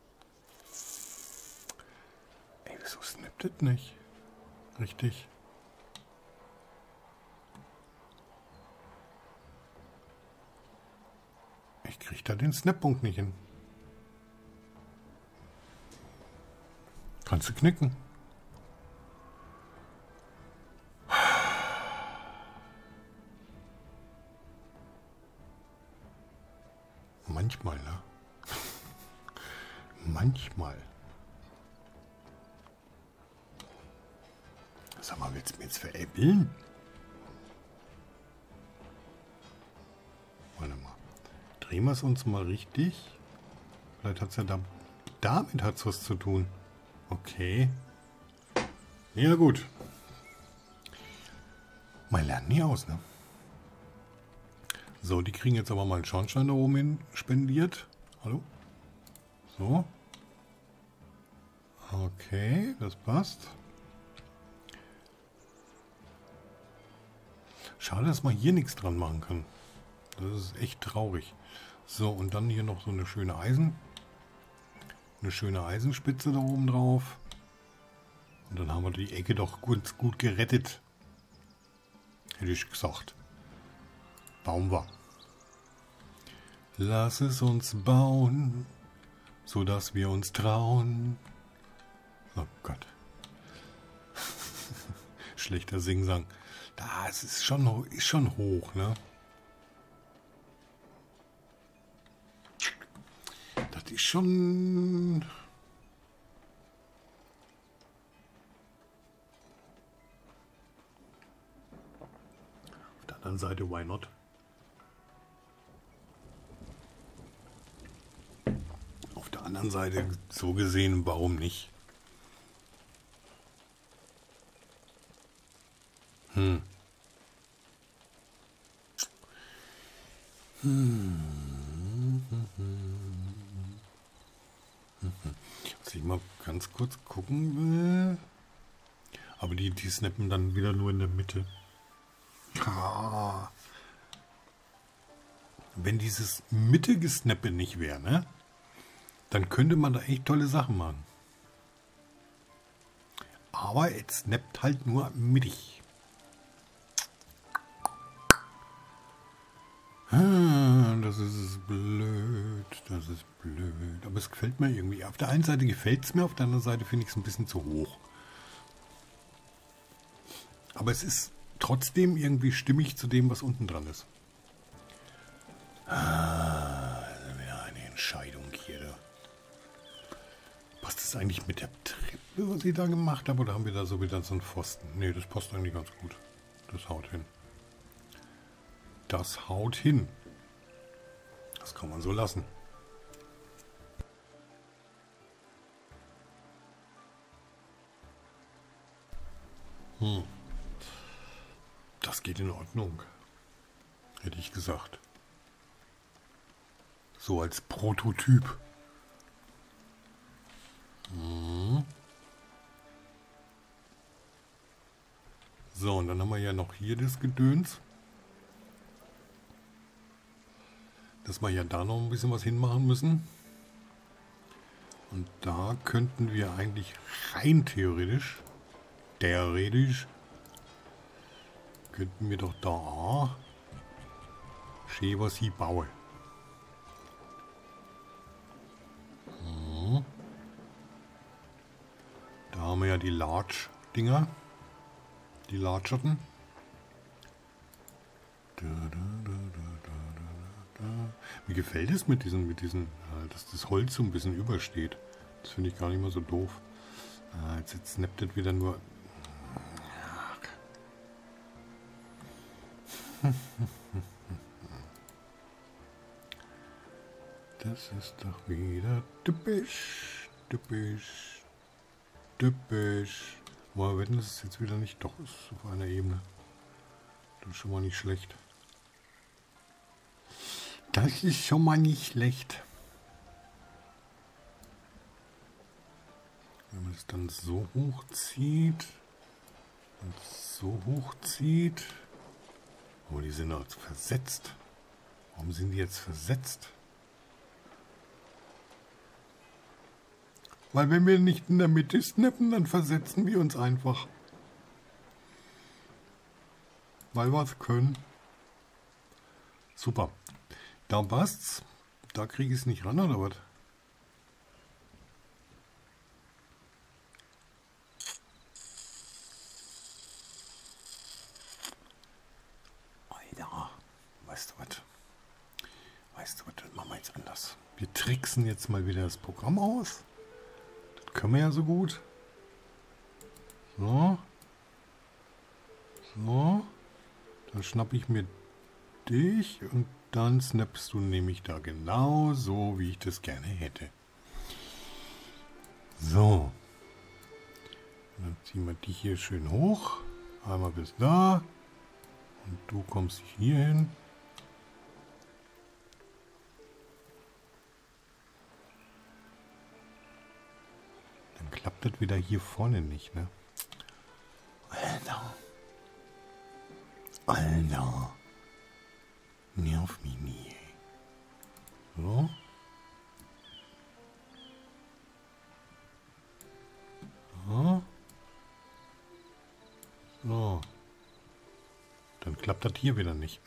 Speaker 1: Ey, wieso snappt das nicht? Richtig. Ich krieg da den Snap-Punkt nicht hin. Kannst du knicken. Manchmal, ne? Manchmal. Sag mal, willst du mir jetzt veräppeln? Warte mal. Drehen wir es uns mal richtig. Vielleicht hat es ja damit hat's was zu tun. Okay. Ja gut. Man lernt nie aus, ne? So, die kriegen jetzt aber mal einen Schornstein da oben hin spendiert. Hallo? So. Okay, das passt. Schade, dass man hier nichts dran machen kann. Das ist echt traurig. So, und dann hier noch so eine schöne Eisenspitze da oben drauf. Und dann haben wir die Ecke doch gut gerettet. Hätte ich gesagt. Bauen wir. Lass es uns bauen, sodass wir uns trauen. Oh Gott. Schlechter Singsang. Das ist schon hoch, ne? Das ist schon... Auf der anderen Seite, why not? anderen Seite, so gesehen, warum nicht? Was ich mal ganz kurz gucken will. Aber die snappen dann wieder nur in der Mitte. Ah. Wenn dieses Mitte-Gesnappe nicht wäre, ne? Dann könnte man da echt tolle Sachen machen. Aber es snappt halt nur mittig. Das ist blöd, das ist blöd. Aber es gefällt mir irgendwie. Auf der einen Seite gefällt es mir, auf der anderen Seite finde ich es ein bisschen zu hoch. Aber es ist trotzdem irgendwie stimmig zu dem, was unten dran ist. Also wieder eine Entscheidung hier. Da. Passt das eigentlich mit der Treppe, was ich da gemacht habe? Oder haben wir da so wieder so einen Pfosten? Ne, das passt eigentlich ganz gut. Das haut hin. Das haut hin. Das kann man so lassen. Das geht in Ordnung. Hätte ich gesagt. So als Prototyp. So, und dann haben wir ja noch hier das Gedöns. Dass wir ja da noch ein bisschen was hinmachen müssen. Und da könnten wir eigentlich rein theoretisch, könnten wir doch da schön was hier bauen. Da haben wir ja die Large-Dinger. Die Largerten. Mir gefällt es mit diesen, dass das Holz so ein bisschen übersteht. Das finde ich gar nicht mal so doof. Jetzt snappt das wieder nur. Das ist doch wieder typisch. Aber wenn es jetzt wieder nicht doch ist auf einer Ebene. Das ist schon mal nicht schlecht. Das ist schon mal nicht schlecht. Wenn man es dann so hochzieht und so hochzieht. Oh, die sind jetzt versetzt. Warum sind die jetzt versetzt? Weil wenn wir nicht in der Mitte snappen, dann versetzen wir uns einfach. Weil wir es können. Super. Da passt's. Da kriege ich es nicht ran, oder was? Alter, weißt du was? Das machen wir jetzt anders. Wir tricksen jetzt mal wieder das Programm aus. Das können wir ja so gut. So. Dann schnappe ich mir dich und dann snappst du nämlich da genau so, wie ich das gerne hätte. So. Dann ziehen wir dich hier schön hoch. Einmal bis da. Und du kommst hier hin. Dann klappt das wieder hier vorne nicht, ne? Alter. Nerv mich nie. So. So. Dann klappt das hier wieder nicht.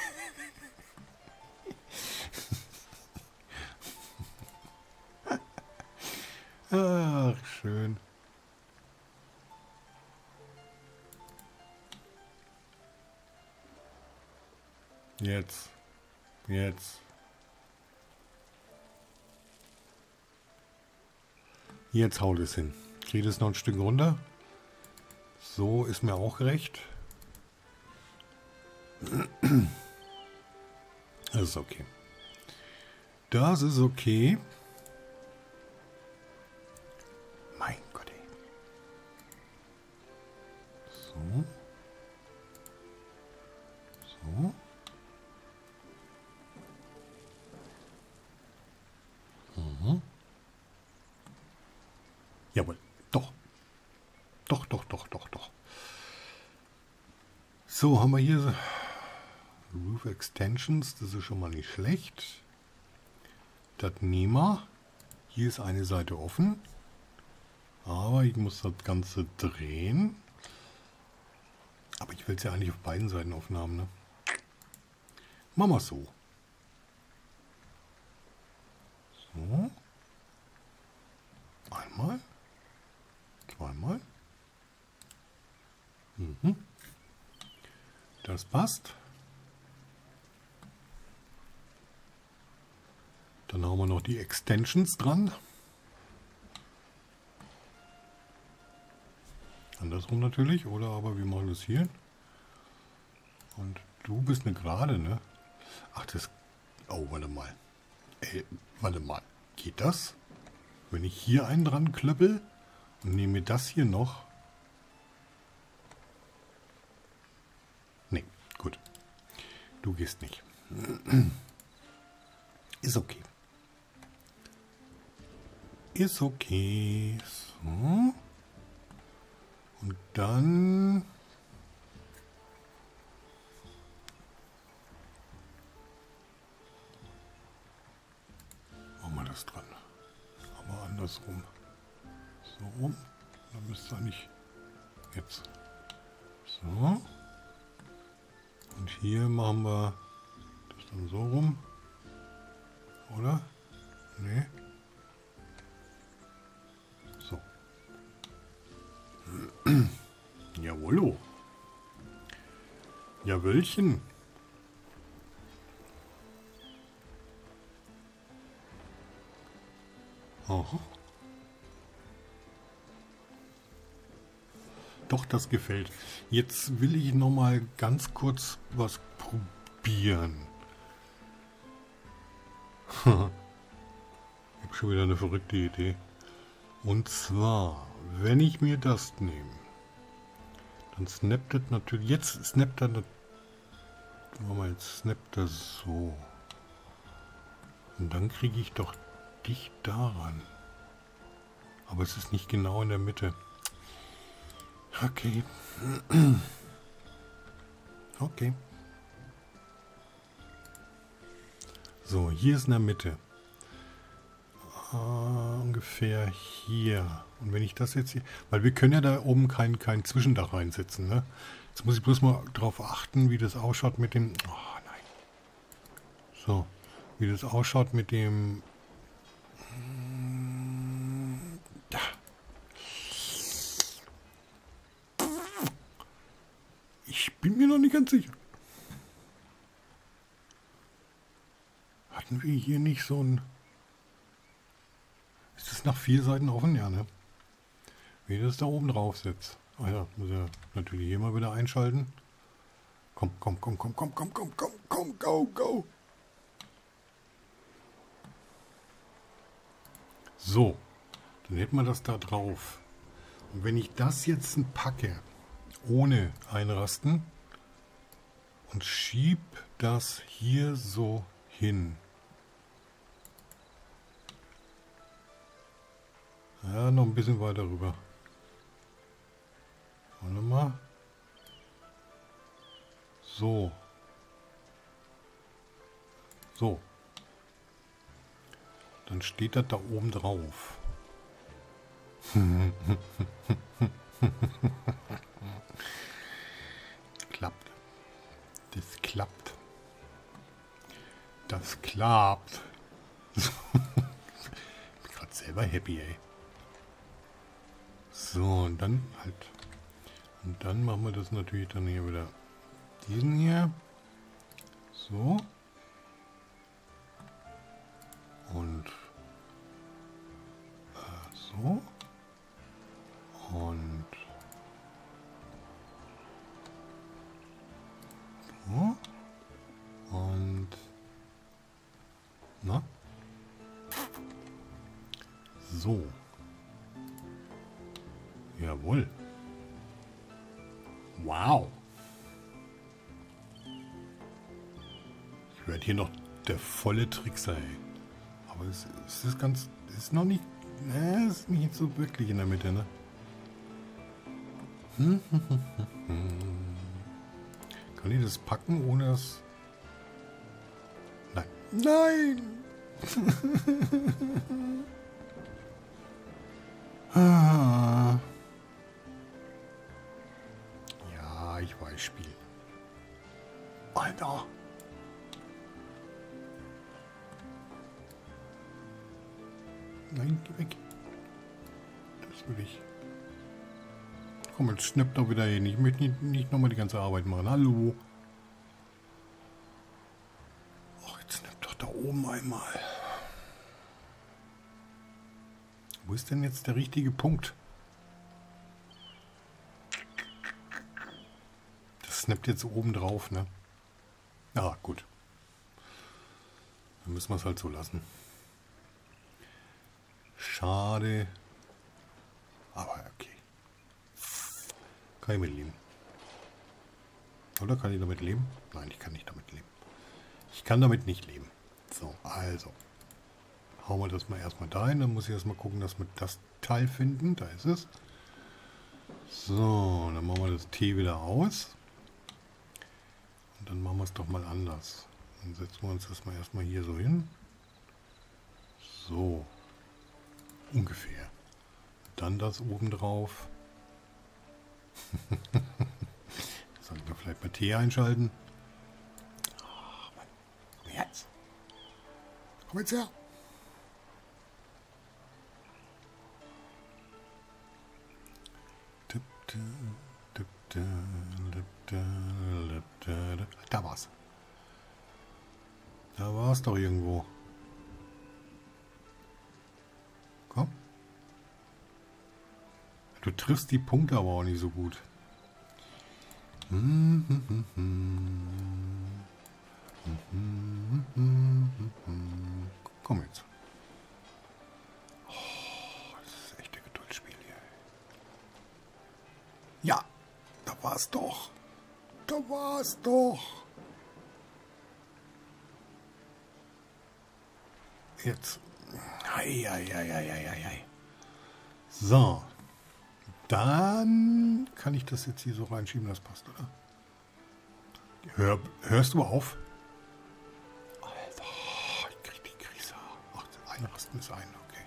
Speaker 1: Ach, schön. Jetzt. Jetzt haut es hin. Geht es noch ein Stück runter? So ist mir auch recht. Das ist okay. Das ist okay. Jawohl. Doch. Doch, doch, doch, doch, doch. So, haben wir hier Roof Extensions. Das ist schon mal nicht schlecht. Das nehmen wir. Hier ist eine Seite offen. Aber ich muss das Ganze drehen. Aber ich will es ja eigentlich auf beiden Seiten offen haben, ne? Machen wir es so. So. Einmal. Zweimal. Mhm. Das passt. Dann haben wir noch die Extensions dran. Andersrum natürlich, oder aber wir machen das hier. Und du bist eine Gerade, ne? Ach, das... Oh, warte mal. Ey, warte mal. Geht das? Wenn ich hier einen dran klöppel und nehme mir das hier noch... Nee, gut. Du gehst nicht. Ist okay. Ist okay. So. Und dann... machen wir das dran. Aber andersrum. So rum. Dann müsste eigentlich... Jetzt. So. Und hier machen wir das dann so rum. Oder? Nee. So. Jawollo. Jawöllchen. Aha. Doch, das gefällt. Jetzt will ich noch mal ganz kurz was probieren. Ich habe schon wieder eine verrückte Idee. Und zwar, wenn ich mir das nehme, dann snappt das natürlich. Jetzt snappt er. Jetzt snappt das so. Und dann kriege ich doch dich daran. Aber es ist nicht genau in der Mitte. Okay. Okay. So, hier ist in der Mitte. Ungefähr hier. Und wenn ich das jetzt hier... Weil wir können ja da oben kein Zwischendach reinsetzen, ne? Jetzt muss ich bloß mal darauf achten, wie das ausschaut mit dem... Oh, nein. So. Wie das ausschaut mit dem... Da. Ich bin mir noch nicht ganz sicher. Hatten wir hier nicht so ein... Ist das nach 4 Seiten offen? Ja, ne? Wie das da oben drauf sitzt. Ah ja, muss ja natürlich hier mal wieder einschalten. Komm, komm, komm, komm, komm, komm, komm, komm, komm, go, go. So, dann hätten wir das da drauf. Und wenn ich das jetzt packe, ohne einrasten, und schieb das hier so hin. Ja, noch ein bisschen weiter rüber. Warte mal. So. So. Dann steht das da oben drauf. Klappt. Das klappt. Das klappt. Ich bin gerade selber happy, ey. So, und dann halt. Und dann machen wir das natürlich dann hier wieder. Diesen hier. So. Und so. Und so. Und na? So. Jawohl. Wow. Ich werde hier noch der volle Trickser, ey. Aber es ist ganz, ist noch nicht ist nicht so wirklich in der Mitte, ne? Kann ich das packen, ohne das... Nein. Nein! Ja, ich weiß, Spiel. Alter! Nein, geh weg. Das will ich. Komm, jetzt schnappt doch wieder hin. Ich möchte nicht nochmal die ganze Arbeit machen. Hallo. Ach, jetzt schnappt doch da oben einmal. Wo ist denn jetzt der richtige Punkt? Das snappt jetzt oben drauf, ne? Ah, gut. Dann müssen wir es halt so lassen. Schade. Aber okay. Kann ich mit leben. Oder kann ich damit leben? Nein, ich kann nicht damit leben. Ich kann damit nicht leben. So, also. Hauen wir das mal erstmal dahin. Dann muss ich erstmal gucken, dass wir das Teil finden. Da ist es. So, dann machen wir das T wieder aus. Und dann machen wir es doch mal anders. Dann setzen wir uns das mal erstmal hier so hin. So. Ungefähr. Dann das oben drauf. Sollten wir vielleicht mal T einschalten. Ach, Mann. Komm jetzt. Komm jetzt her. Da war's. Da war's doch irgendwo. Komm. Du triffst die Punkte aber auch nicht so gut. Komm jetzt. Oh, das ist echt ein Geduldsspiel hier. Ja, da war's doch. Da war's doch. Jetzt. Ei. So. Dann kann ich das jetzt hier so reinschieben, das passt, oder? Hörst du auf? Alter, ich krieg die Krise. Ach, einrasten ist ein, okay.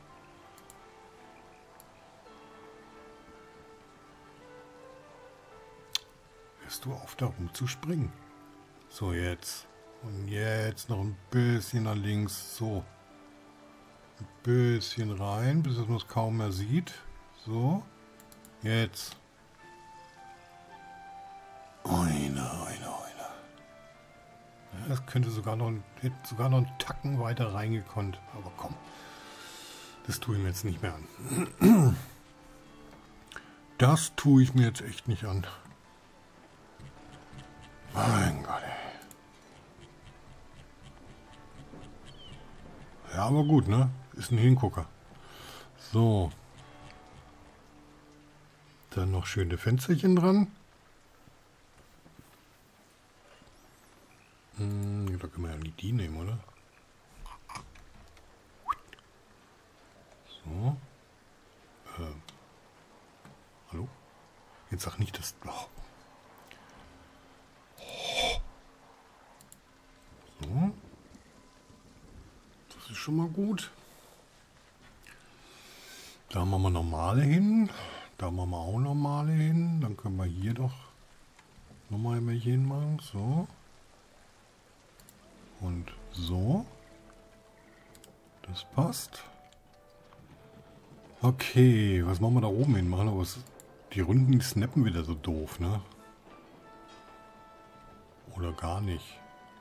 Speaker 1: Hörst du auf, da rumzuspringen? So, jetzt. Und jetzt noch ein bisschen nach links. So. Ein bisschen rein, bis man es kaum mehr sieht. So. Jetzt. Einer. Ja, das könnte hätte sogar noch einen Tacken weiter reingekonnt. Aber komm. Das tue ich mir jetzt nicht mehr an. Das tue ich mir jetzt echt nicht an. Mein Gott, ey. Ja, aber gut, ne? Ist ein Hingucker. So. Dann noch schöne Fensterchen dran. Da können wir ja nicht die nehmen, oder? So. Hallo? Jetzt sag nicht, dass... Oh. So. Das ist schon mal gut. Da machen wir normale hin. Da machen wir auch normale hin. Dann können wir hier doch nochmal welche hinmachen. So. Und so. Das passt. Okay, was machen wir da oben hin? Machen wir die Runden snappen wieder so doof, ne? Oder gar nicht.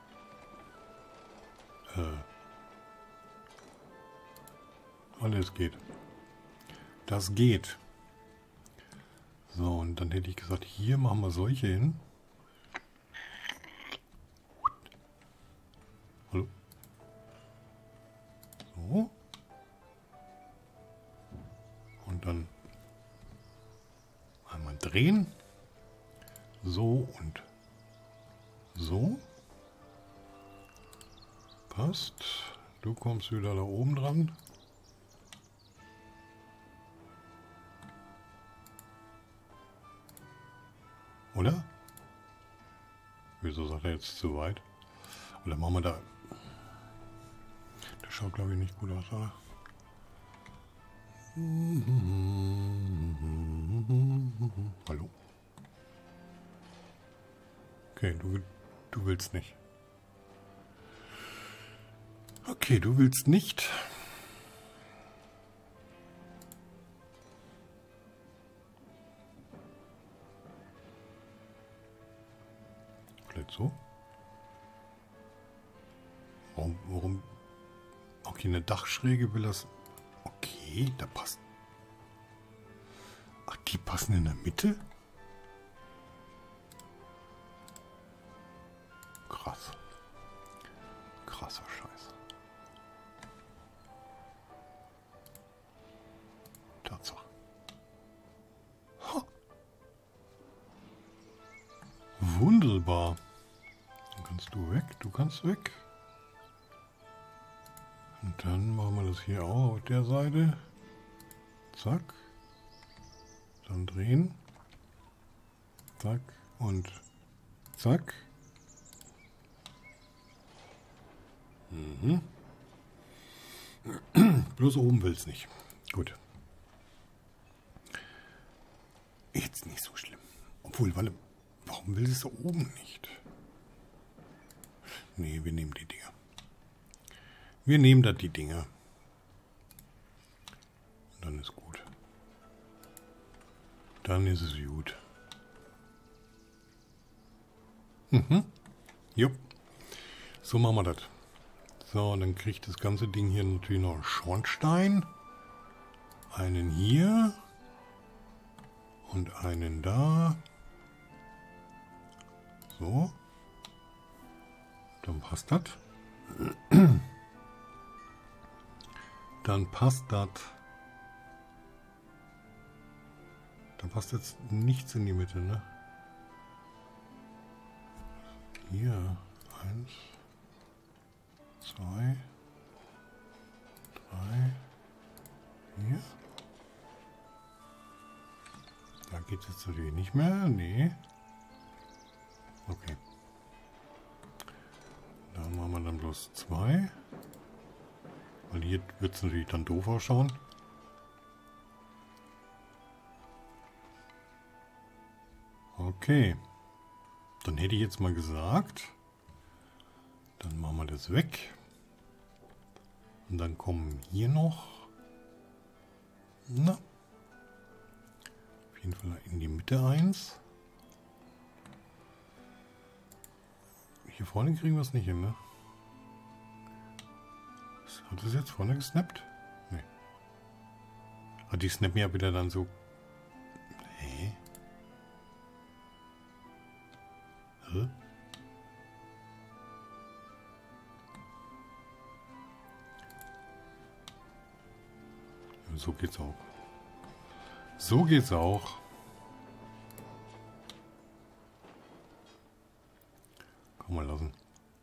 Speaker 1: Alles geht. Das geht. So, und dann hätte ich gesagt, hier machen wir solche hin. Hallo? So. Und dann einmal drehen. So und so. Passt. Du kommst wieder da oben dran. Oder? Wieso sagt er jetzt zu weit? Oder machen wir da... Das schaut, glaube ich, nicht gut aus, oder? Hallo? Okay, du willst nicht. Okay, du willst nicht. Vielleicht so? Warum? Okay, eine Dachschräge will das... Okay, da passt... Ach, die passen in der Mitte? Krass. Krasser Scheiß. Tatsache. Ha. Wunderbar. Dann kannst du weg, du kannst weg. Und dann machen wir das hier auch auf der Seite. Zack. Dann drehen. Zack und zack. Mhm. Bloß oben will es nicht. Gut. Jetzt nicht so schlimm. Obwohl, warte, warum will es oben nicht? Nee, wir nehmen die Dinger. Wir nehmen da die Dinger. Dann ist gut. Dann ist es gut. Mhm. Jupp. So machen wir das. So, dann kriegt das ganze Ding hier natürlich noch einen Schornstein. Einen hier. Und einen da. So. Dann passt das. Dann passt das. Dann passt jetzt nichts in die Mitte, ne? Hier. 1, 2, 3, 4. Da geht es jetzt natürlich nicht mehr. Nee. Okay. Da machen wir dann bloß 2. Weil hier wird es natürlich dann doof ausschauen. Okay. Dann hätte ich jetzt mal gesagt, dann machen wir das weg. Und dann kommen hier noch, na, auf jeden Fall in die Mitte eins. Hier vorne kriegen wir es nicht hin, ne? Hat das jetzt vorne gesnappt? Nee. Ah, die snappen ja wieder dann so. Hä? Hä? So geht's auch. So geht's auch. Kann man lassen.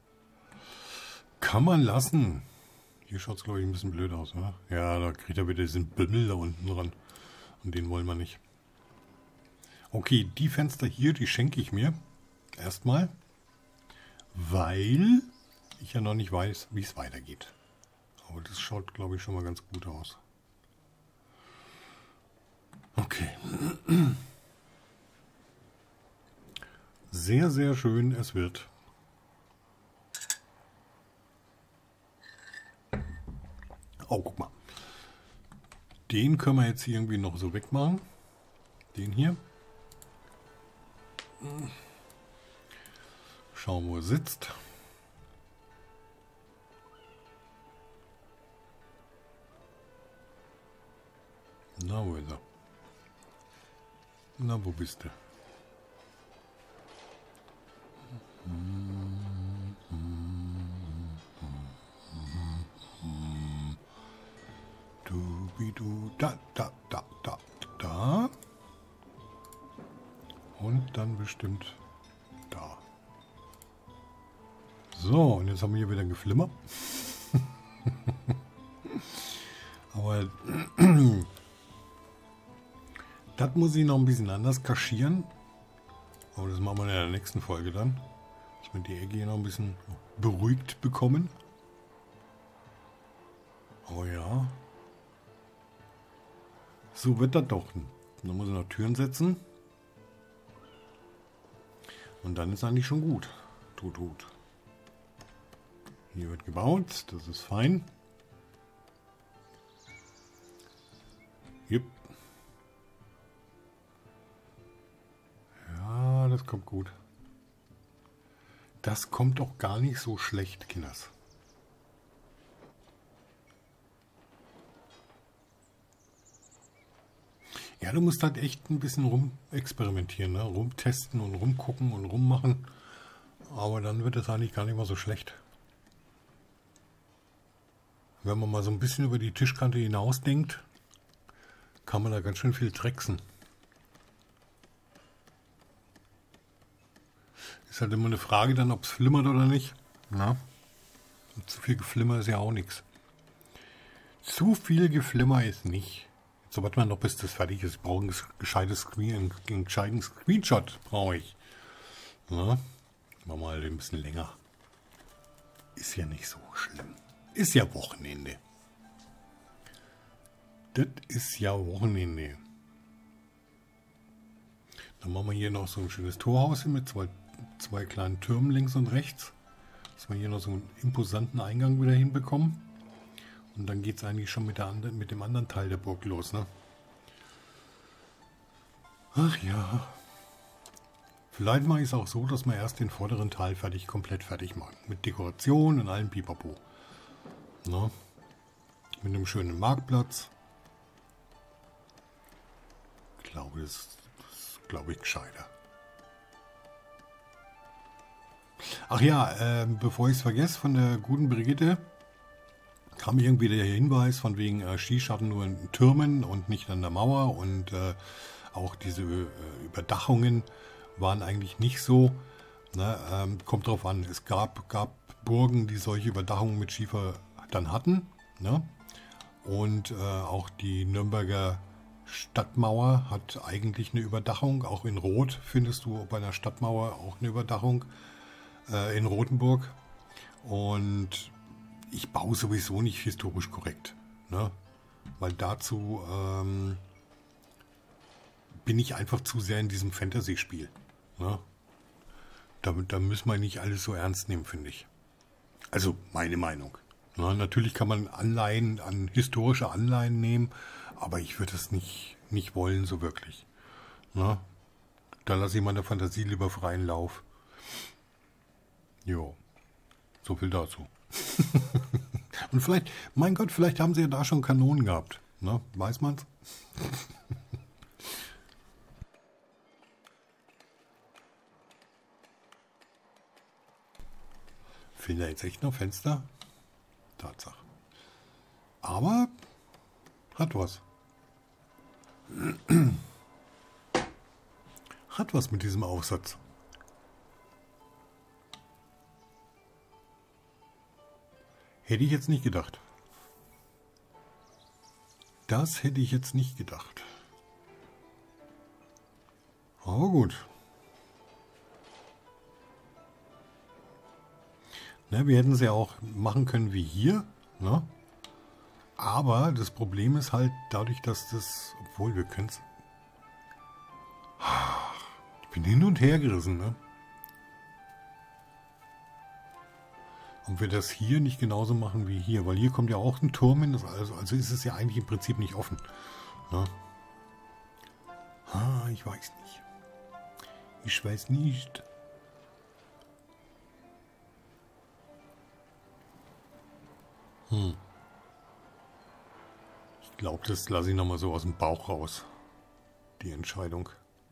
Speaker 1: Kann man lassen. Hier schaut es, glaube ich, ein bisschen blöd aus, oder? Ja, da kriegt er wieder diesen Bimmel da unten dran. Und den wollen wir nicht. Okay, die Fenster hier, die schenke ich mir. Erstmal. Weil ich ja noch nicht weiß, wie es weitergeht. Aber das schaut, glaube ich, schon mal ganz gut aus. Okay. Sehr, sehr schön es wird. Oh, guck mal. Den können wir jetzt hier irgendwie noch so wegmachen. Den hier. Schauen, wo er sitzt. Na, wo ist er? Na, wo bist du? Du, da. Und dann bestimmt da. So, und jetzt haben wir hier wieder Geflimmer. Aber das muss ich noch ein bisschen anders kaschieren. Aber das machen wir in der nächsten Folge dann. Dass wir die Ecke hier noch ein bisschen beruhigt bekommen. Oh ja. So wird das doch. Dann muss ich noch Türen setzen. Und dann ist eigentlich schon gut. Tut. Hier wird gebaut. Das ist fein. Jupp. Ja, das kommt gut. Das kommt doch gar nicht so schlecht, Kinders. Ja, du musst halt echt ein bisschen rumexperimentieren, ne? Rumtesten und rumgucken und rummachen. Aber dann wird es eigentlich gar nicht mal so schlecht. Wenn man mal so ein bisschen über die Tischkante hinausdenkt, kann man da ganz schön viel tricksen. Ist halt immer eine Frage dann, ob es flimmert oder nicht. Na? Und zu viel Geflimmer ist ja auch nichts. Zu viel Geflimmer ist nicht. So, warte mal noch, bis das fertig ist. Ich brauche einen gescheiten Screenshot. Brauche ich. Na? Machen wir mal ein bisschen länger. Ist ja nicht so schlimm. Ist ja Wochenende. Das ist ja Wochenende. Dann machen wir hier noch so ein schönes Torhaus hin mit zwei kleinen Türmen links und rechts. Dass wir hier noch so einen imposanten Eingang wieder hinbekommen. Und dann geht es eigentlich schon mit dem anderen Teil der Burg los, ne? Ach ja. Vielleicht mache ich es auch so, dass wir erst den vorderen Teil komplett fertig machen. Mit Dekoration und allem Pipapo. Ne? Mit einem schönen Marktplatz. Ich glaube, das ist glaube ich, gescheiter. Ach ja, bevor ich es vergesse, von der guten Brigitte kam irgendwie der Hinweis von wegen Skischatten nur in Türmen und nicht an der Mauer und auch diese Überdachungen waren eigentlich nicht so. Ne, kommt drauf an, es gab Burgen, die solche Überdachungen mit Schiefer dann hatten. Ne? Und auch die Nürnberger Stadtmauer hat eigentlich eine Überdachung. Auch in Rot findest du bei einer Stadtmauer auch eine Überdachung in Rothenburg. Und ich baue sowieso nicht historisch korrekt. Ne? Weil dazu bin ich einfach zu sehr in diesem Fantasy-Spiel. Ne? Da müssen wir nicht alles so ernst nehmen, finde ich. Also meine Meinung. Ne? Natürlich kann man historische Anleihen nehmen, aber ich würde es nicht wollen so wirklich. Ne? Da lasse ich meine Fantasie lieber freien Lauf. Jo, so viel dazu. Und vielleicht, mein Gott, vielleicht haben sie ja da schon Kanonen gehabt. Ne? Weiß man's? Fehlen da jetzt echt noch Fenster? Tatsache. Aber hat was. Hat was mit diesem Aufsatz. Hätte ich jetzt nicht gedacht. Das hätte ich jetzt nicht gedacht. Aber gut. Ne, wir hätten es ja auch machen können wie hier. Ne? Aber das Problem ist halt dadurch, dass das... Obwohl, wir können es... Ich bin hin und her gerissen, ne? Ob wir das hier nicht genauso machen wie hier. Weil hier kommt ja auch ein Turm hin. Also ist es ja eigentlich im Prinzip nicht offen. Ne? Ich weiß nicht. Ich weiß nicht. Ich glaube, das lasse ich nochmal so aus dem Bauch raus. Die Entscheidung.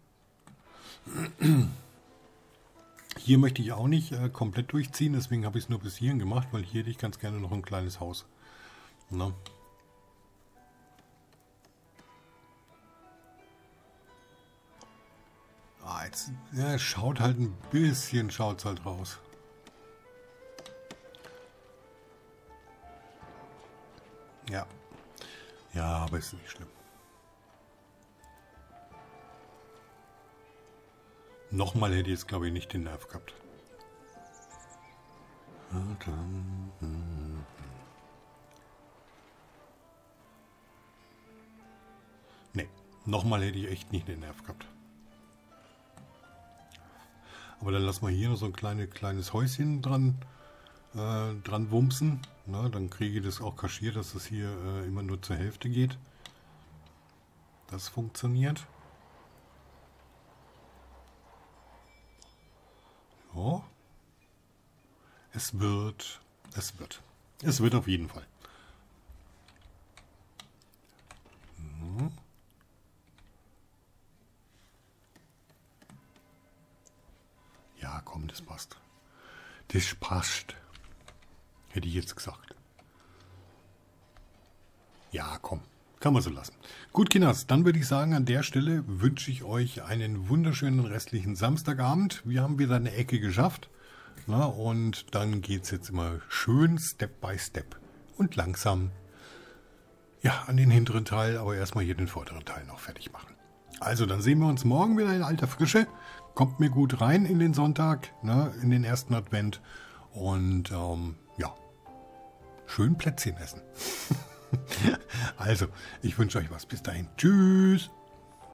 Speaker 1: Hier möchte ich auch nicht komplett durchziehen, deswegen habe ich es nur bis hierhin gemacht, weil hier hätte ich ganz gerne noch ein kleines Haus. Na? Jetzt schaut halt ein bisschen, schaut halt raus. Ja. Ja, aber ist nicht schlimm. Nochmal hätte ich jetzt, glaube ich, nicht den Nerv gehabt. Nee, nochmal hätte ich echt nicht den Nerv gehabt. Aber dann lassen wir hier noch so ein kleines Häuschen dran wumsen. Na, dann kriege ich das auch kaschiert, dass das hier immer nur zur Hälfte geht. Das funktioniert. Ja. Es wird auf jeden Fall. Ja, komm, das passt. Das passt. Hätte ich jetzt gesagt. Ja, komm. Kann man so lassen. Gut, Kinders, dann würde ich sagen, an der Stelle wünsche ich euch einen wunderschönen restlichen Samstagabend. Wir haben wieder eine Ecke geschafft. Na, und dann geht es jetzt immer schön Step by Step und langsam ja, an den hinteren Teil, aber erstmal hier den vorderen Teil noch fertig machen. Also, dann sehen wir uns morgen wieder in alter Frische. Kommt mir gut rein in den Sonntag, ne, in den ersten Advent. Und ja, schön Plätzchen essen. Also, ich wünsche euch was. Bis dahin. Tschüss.